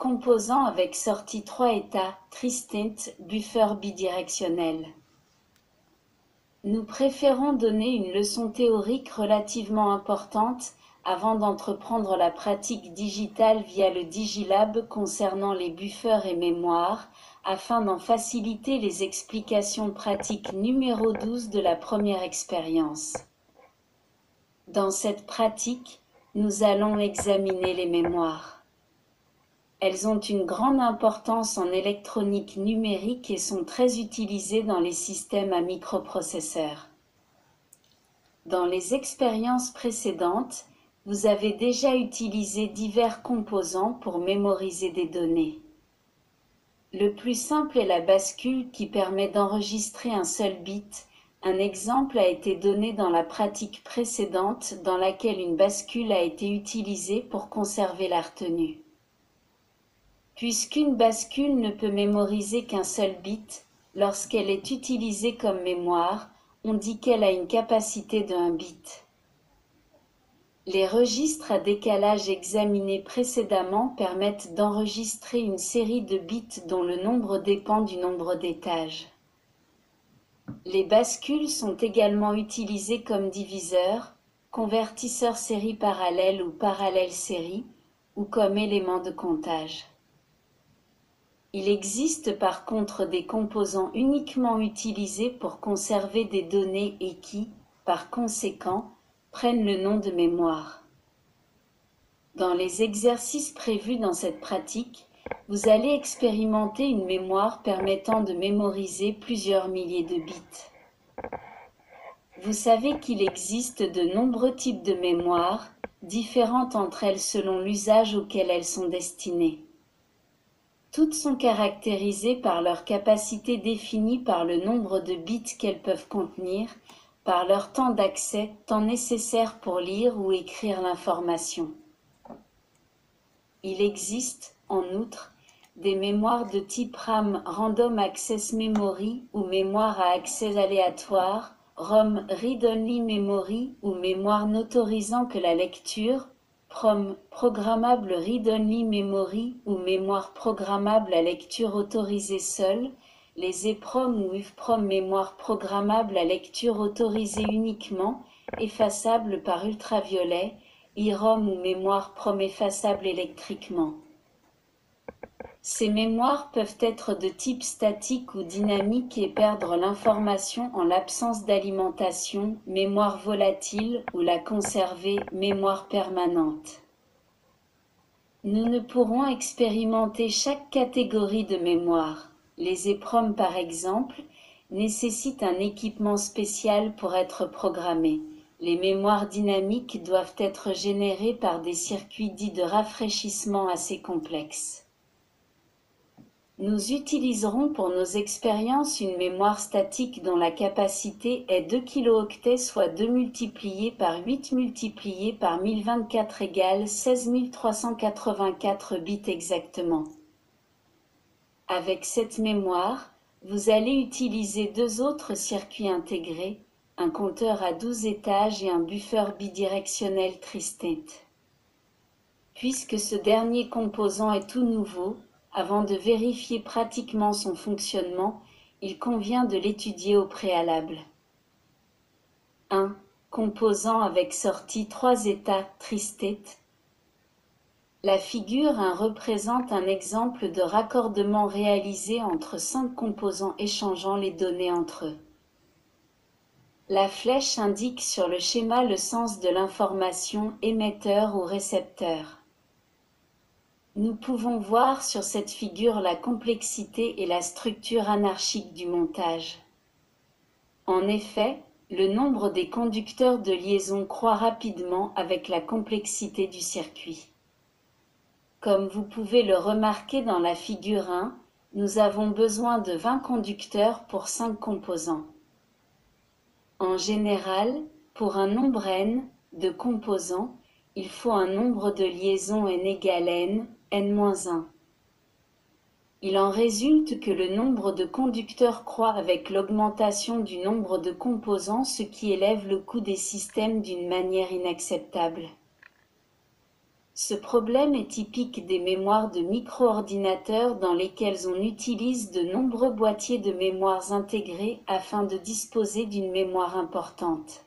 Composant avec sortie 3 états, tri-state, buffer bidirectionnel. Nous préférons donner une leçon théorique relativement importante avant d'entreprendre la pratique digitale via le Digilab concernant les buffers et mémoires, afin d'en faciliter les explications pratiques numéro 12 de la première expérience. Dans cette pratique, nous allons examiner les mémoires. Elles ont une grande importance en électronique numérique et sont très utilisées dans les systèmes à microprocesseurs. Dans les expériences précédentes, vous avez déjà utilisé divers composants pour mémoriser des données. Le plus simple est la bascule qui permet d'enregistrer un seul bit. Un exemple a été donné dans la pratique précédente dans laquelle une bascule a été utilisée pour conserver la retenue. Puisqu'une bascule ne peut mémoriser qu'un seul bit, lorsqu'elle est utilisée comme mémoire, on dit qu'elle a une capacité de 1 bit. Les registres à décalage examinés précédemment permettent d'enregistrer une série de bits dont le nombre dépend du nombre d'étages. Les bascules sont également utilisées comme diviseurs, convertisseurs série parallèle ou parallèle série, ou comme éléments de comptage. Il existe par contre des composants uniquement utilisés pour conserver des données et qui, par conséquent, prennent le nom de mémoire. Dans les exercices prévus dans cette pratique, vous allez expérimenter une mémoire permettant de mémoriser plusieurs milliers de bits. Vous savez qu'il existe de nombreux types de mémoires, différentes entre elles selon l'usage auquel elles sont destinées. Toutes sont caractérisées par leur capacité définie par le nombre de bits qu'elles peuvent contenir, par leur temps d'accès, temps nécessaire pour lire ou écrire l'information. Il existe, en outre, des mémoires de type RAM Random Access Memory ou mémoire à accès aléatoire, ROM Read-Only Memory ou mémoire n'autorisant que la lecture, PROM Programmable Read-Only Memory ou mémoire programmable à lecture autorisée seule, les EPROM ou UFPROM mémoire programmable à lecture autorisée uniquement, effaçable par ultraviolet, IROM ou mémoire PROM effaçable électriquement. Ces mémoires peuvent être de type statique ou dynamique et perdre l'information en l'absence d'alimentation, mémoire volatile, ou la conserver, mémoire permanente. Nous ne pourrons expérimenter chaque catégorie de mémoire. Les EPROM par exemple, nécessitent un équipement spécial pour être programmés. Les mémoires dynamiques doivent être générées par des circuits dits de rafraîchissement assez complexes. Nous utiliserons pour nos expériences une mémoire statique dont la capacité est 2 kilooctets soit 2 multiplié par 8 multiplié par 1024 égale 16 384 bits exactement. Avec cette mémoire, vous allez utiliser 2 autres circuits intégrés, un compteur à 12 étages et un buffer bidirectionnel tri-state. Puisque ce dernier composant est tout nouveau, avant de vérifier pratiquement son fonctionnement, il convient de l'étudier au préalable. 1. Composant avec sortie 3 états tri-state. La figure 1 représente un exemple de raccordement réalisé entre 5 composants échangeant les données entre eux. La flèche indique sur le schéma le sens de l'information émetteur ou récepteur. Nous pouvons voir sur cette figure la complexité et la structure anarchique du montage. En effet, le nombre des conducteurs de liaison croît rapidement avec la complexité du circuit. Comme vous pouvez le remarquer dans la figure 1, nous avons besoin de 20 conducteurs pour 5 composants. En général, pour un nombre n de composants, il faut un nombre de liaisons n égale n, n-1. Il en résulte que le nombre de conducteurs croît avec l'augmentation du nombre de composants, ce qui élève le coût des systèmes d'une manière inacceptable. Ce problème est typique des mémoires de micro-ordinateurs dans lesquels on utilise de nombreux boîtiers de mémoire intégrés afin de disposer d'une mémoire importante.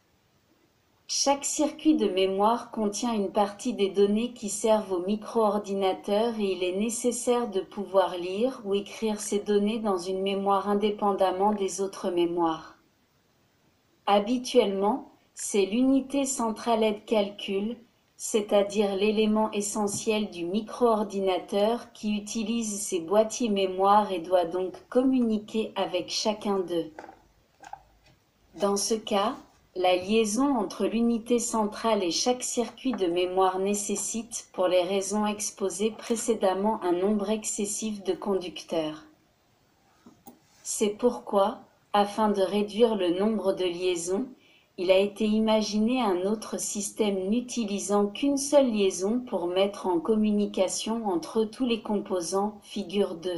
Chaque circuit de mémoire contient une partie des données qui servent au micro-ordinateur et il est nécessaire de pouvoir lire ou écrire ces données dans une mémoire indépendamment des autres mémoires. Habituellement, c'est l'unité centrale de calcul, c'est-à-dire l'élément essentiel du micro-ordinateur qui utilise ces boîtiers mémoire et doit donc communiquer avec chacun d'eux. Dans ce cas, la liaison entre l'unité centrale et chaque circuit de mémoire nécessite, pour les raisons exposées précédemment, un nombre excessif de conducteurs. C'est pourquoi, afin de réduire le nombre de liaisons, il a été imaginé un autre système n'utilisant qu'une seule liaison pour mettre en communication entre tous les composants, figure 2.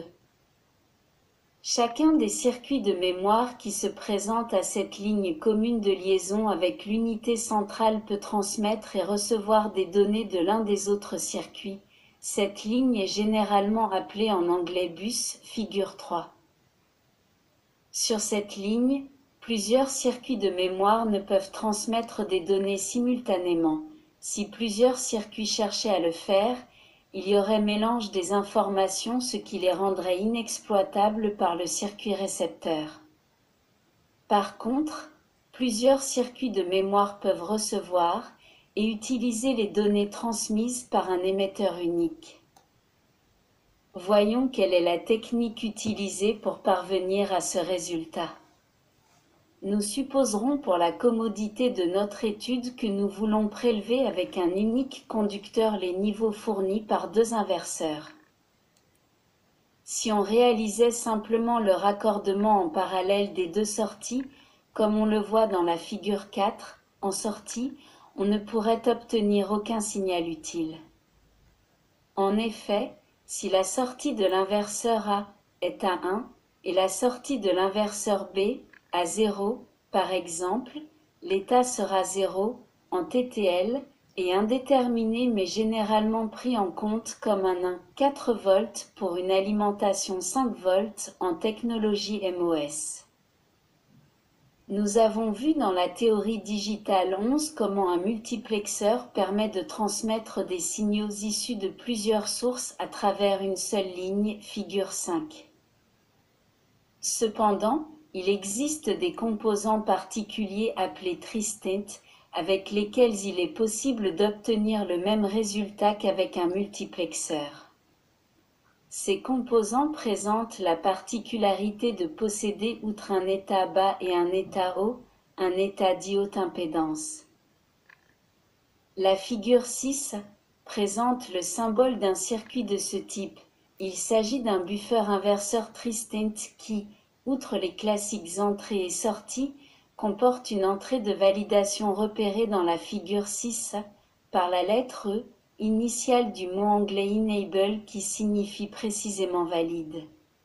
Chacun des circuits de mémoire qui se présentent à cette ligne commune de liaison avec l'unité centrale peut transmettre et recevoir des données de l'un des autres circuits. Cette ligne est généralement appelée en anglais bus, figure 3. Sur cette ligne, plusieurs circuits de mémoire ne peuvent transmettre des données simultanément. Si plusieurs circuits cherchaient à le faire, il y aurait mélange des informations, ce qui les rendrait inexploitables par le circuit récepteur. Par contre, plusieurs circuits de mémoire peuvent recevoir et utiliser les données transmises par un émetteur unique. Voyons quelle est la technique utilisée pour parvenir à ce résultat. Nous supposerons pour la commodité de notre étude que nous voulons prélever avec un unique conducteur les niveaux fournis par deux inverseurs. Si on réalisait simplement le raccordement en parallèle des deux sorties, comme on le voit dans la figure 4, en sortie, on ne pourrait obtenir aucun signal utile. En effet, si la sortie de l'inverseur A est à 1 et la sortie de l'inverseur B à 0, par exemple, l'état sera 0 en TTL et indéterminé mais généralement pris en compte comme un 4 volts pour une alimentation 5 volts en technologie MOS. Nous avons vu dans la théorie digitale 11 comment un multiplexeur permet de transmettre des signaux issus de plusieurs sources à travers une seule ligne, figure 5. Cependant, il existe des composants particuliers appelés tristate avec lesquels il est possible d'obtenir le même résultat qu'avec un multiplexeur. Ces composants présentent la particularité de posséder, outre un état bas et un état haut, un état dit haute impédance. La figure 6 présente le symbole d'un circuit de ce type. Il s'agit d'un buffer inverseur tristate qui, outre les classiques entrées et sorties, comporte une entrée de validation repérée dans la figure 6 par la lettre E, initiale du mot anglais enable qui signifie précisément valide.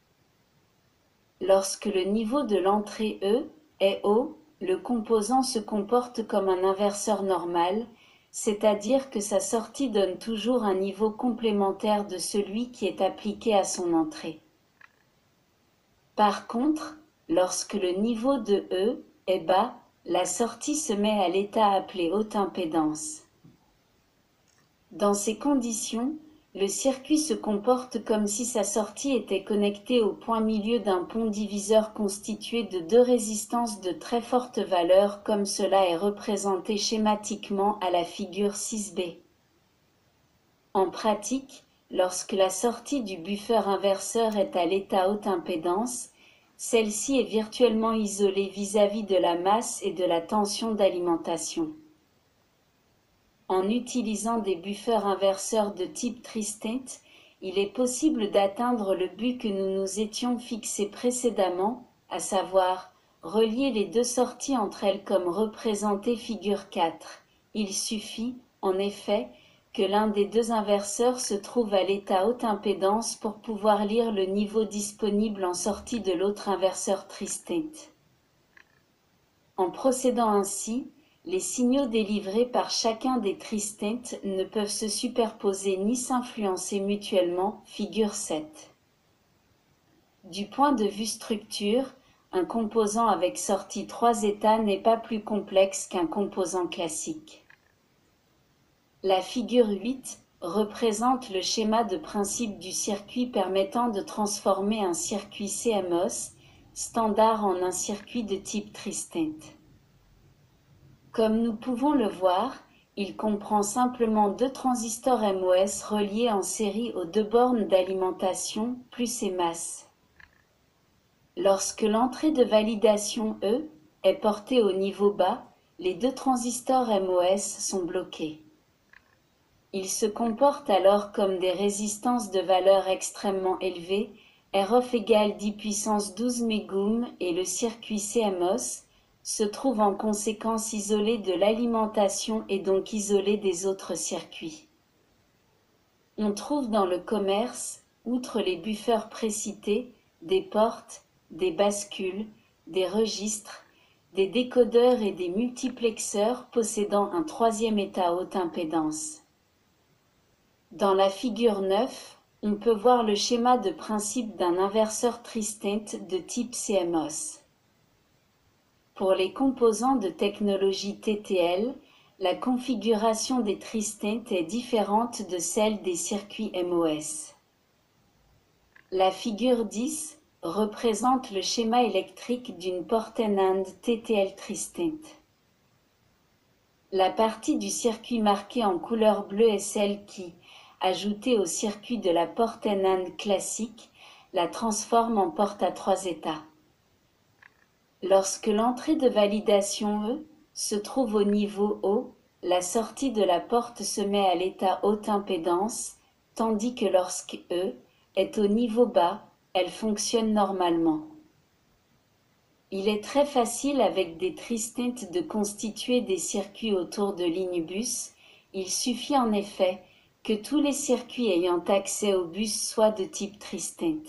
Lorsque le niveau de l'entrée E est haut, le composant se comporte comme un inverseur normal, c'est-à-dire que sa sortie donne toujours un niveau complémentaire de celui qui est appliqué à son entrée. Par contre, lorsque le niveau de E est bas, la sortie se met à l'état appelé haute impédance. Dans ces conditions, le circuit se comporte comme si sa sortie était connectée au point milieu d'un pont diviseur constitué de deux résistances de très forte valeur comme cela est représenté schématiquement à la figure 6b. En pratique, lorsque la sortie du buffer inverseur est à l'état haute impédance, celle-ci est virtuellement isolée vis-à-vis de la masse et de la tension d'alimentation. En utilisant des buffers inverseurs de type tristate, il est possible d'atteindre le but que nous nous étions fixé précédemment, à savoir relier les deux sorties entre elles comme représenté figure 4. Il suffit, en effet, que l'un des deux inverseurs se trouve à l'état haute impédance pour pouvoir lire le niveau disponible en sortie de l'autre inverseur tristate. En procédant ainsi, les signaux délivrés par chacun des tristintes ne peuvent se superposer ni s'influencer mutuellement, figure 7. Du point de vue structure, un composant avec sortie 3 états n'est pas plus complexe qu'un composant classique. La figure 8 représente le schéma de principe du circuit permettant de transformer un circuit CMOS standard en un circuit de type Tristant. Comme nous pouvons le voir, il comprend simplement deux transistors MOS reliés en série aux deux bornes d'alimentation, plus et masse. Lorsque l'entrée de validation E est portée au niveau bas, les deux transistors MOS sont bloqués. Ils se comportent alors comme des résistances de valeur extrêmement élevée, Rof égale 10 puissance 12 mégoum et le circuit CMOS se trouve en conséquence isolé de l'alimentation et donc isolé des autres circuits. On trouve dans le commerce, outre les buffers précités, des portes, des bascules, des registres, des décodeurs et des multiplexeurs possédant un troisième état haute impédance. Dans la figure 9, on peut voir le schéma de principe d'un inverseur Tristant de type CMOS. Pour les composants de technologie TTL, la configuration des Tristant est différente de celle des circuits MOS. La figure 10 représente le schéma électrique d'une porte NAND TTL Tristant. La partie du circuit marquée en couleur bleue est celle qui, ajoutée au circuit de la porte NAND classique, la transforme en porte à trois états. Lorsque l'entrée de validation E se trouve au niveau haut, la sortie de la porte se met à l'état haute impédance, tandis que lorsque E est au niveau bas, elle fonctionne normalement. Il est très facile avec des Tristant de constituer des circuits autour de lignes bus. Il suffit en effet que tous les circuits ayant accès au bus soient de type Tristant.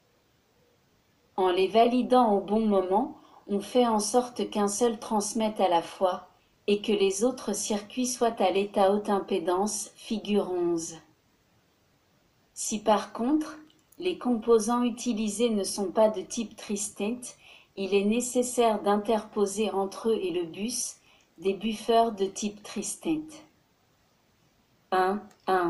En les validant au bon moment, on fait en sorte qu'un seul transmette à la fois et que les autres circuits soient à l'état haute impédance, figure 11. Si par contre, les composants utilisés ne sont pas de type Tristant, il est nécessaire d'interposer entre eux et le bus des buffers de type Tristant. 1.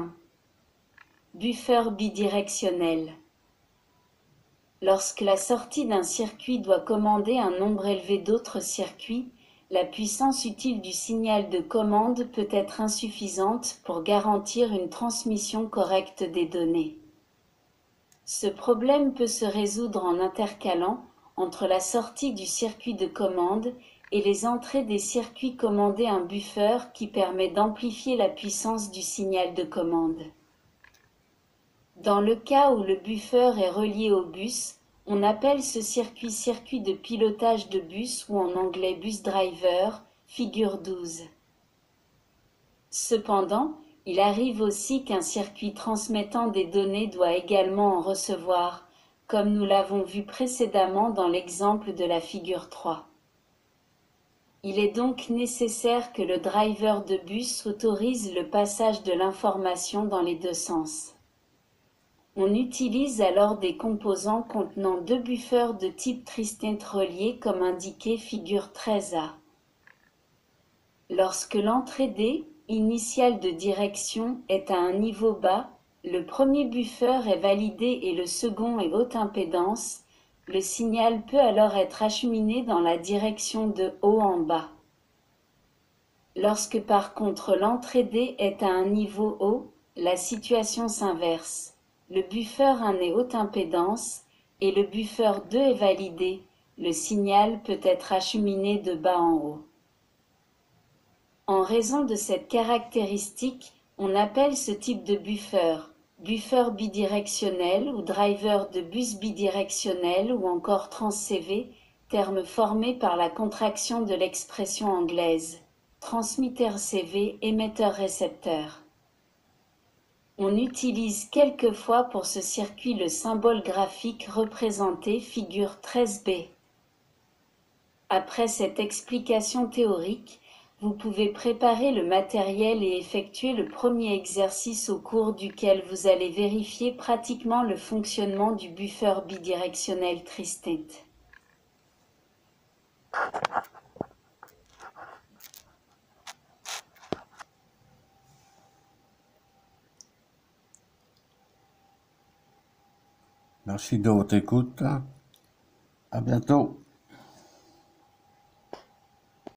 Buffer bidirectionnel. Lorsque la sortie d'un circuit doit commander un nombre élevé d'autres circuits, la puissance utile du signal de commande peut être insuffisante pour garantir une transmission correcte des données. Ce problème peut se résoudre en intercalant entre la sortie du circuit de commande et les entrées des circuits commandés un buffer qui permet d'amplifier la puissance du signal de commande. Dans le cas où le buffer est relié au bus, on appelle ce circuit circuit de pilotage de bus ou en anglais bus driver, figure 12. Cependant, il arrive aussi qu'un circuit transmettant des données doit également en recevoir, comme nous l'avons vu précédemment dans l'exemple de la figure 3. Il est donc nécessaire que le driver de bus autorise le passage de l'information dans les deux sens. On utilise alors des composants contenant deux buffers de type Tristant reliés comme indiqué figure 13a. Lorsque l'entrée D, initiale de direction, est à un niveau bas, le premier buffer est validé et le second est haute impédance, le signal peut alors être acheminé dans la direction de haut en bas. Lorsque par contre l'entrée D est à un niveau haut, la situation s'inverse. Le buffer 1 est haute impédance et le buffer 2 est validé, le signal peut être acheminé de bas en haut. En raison de cette caractéristique, on appelle ce type de buffer bidirectionnel ou driver de bus bidirectionnel ou encore trans-CV, terme formé par la contraction de l'expression anglaise transmetteur CV, émetteur-récepteur. On utilise quelquefois pour ce circuit le symbole graphique représenté figure 13b. Après cette explication théorique, Vous pouvez préparer le matériel et effectuer le premier exercice au cours duquel vous allez vérifier pratiquement le fonctionnement du buffer bidirectionnel Tri-State. Merci de votre écoute. À bientôt.